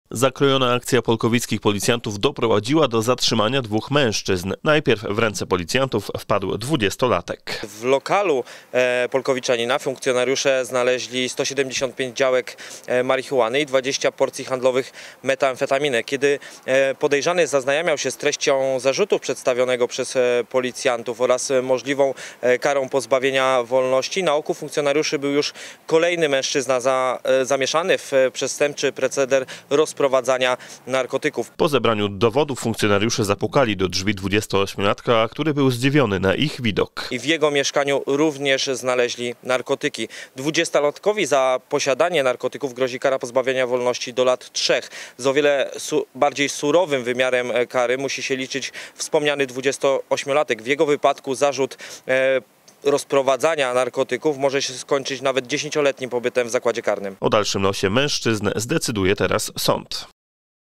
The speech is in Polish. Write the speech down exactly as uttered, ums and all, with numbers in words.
Zakrojona akcja polkowickich policjantów doprowadziła do zatrzymania dwóch mężczyzn. Najpierw w ręce policjantów wpadł dwudziestolatek. W lokalu e, polkowiczanina funkcjonariusze znaleźli sto siedemdziesiąt pięć działek e, marihuany i dwadzieścia porcji handlowych metamfetaminy. Kiedy e, podejrzany zaznajamiał się z treścią zarzutu przedstawionego przez e, policjantów oraz e, możliwą e, karą pozbawienia wolności, na oku funkcjonariuszy był już kolejny mężczyzna za, e, zamieszany w e, przestępczy proceder rozprowadzania narkotyków. Po zebraniu dowodów funkcjonariusze zapukali do drzwi dwudziestoośmiolatka, który był zdziwiony na ich widok. I w jego mieszkaniu również znaleźli narkotyki. Dwudziestolatkowi za posiadanie narkotyków grozi kara pozbawienia wolności do lat trzech. Z o wiele su bardziej surowym wymiarem kary musi się liczyć wspomniany dwudziestoośmiolatek. W jego wypadku zarzut e, rozprowadzania narkotyków może się skończyć nawet dziesięcioletnim pobytem w zakładzie karnym. O dalszym losie mężczyzn zdecyduje teraz sąd.